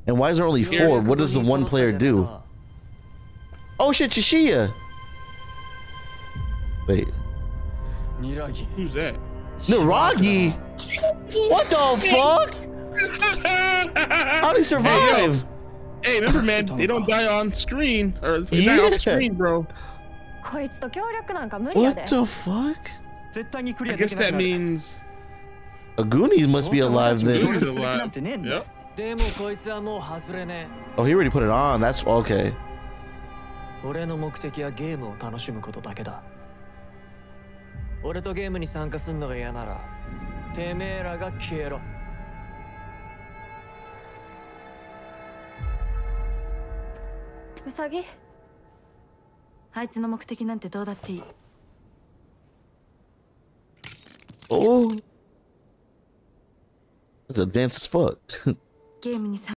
And why is there only 4? What does the one player do? Oh shit, Chishiya! Wait. Who's that? Niragi? What the fuck? How'd he survive? Hey, remember, man, they don't die on screen. Or they die off screen, bro. What the fuck? I guess that means... Aguni must be alive then. Aguni's alive. Yep. Oh, he already put it on. That's okay. 俺の目的はゲームを楽しむことだけだ。俺とゲームに参加するのが嫌なら、てめえらが消えろ。 ウサギ、あいつの目的なんてどうだっていい。 Oh, it's advanced as fuck. ゲームに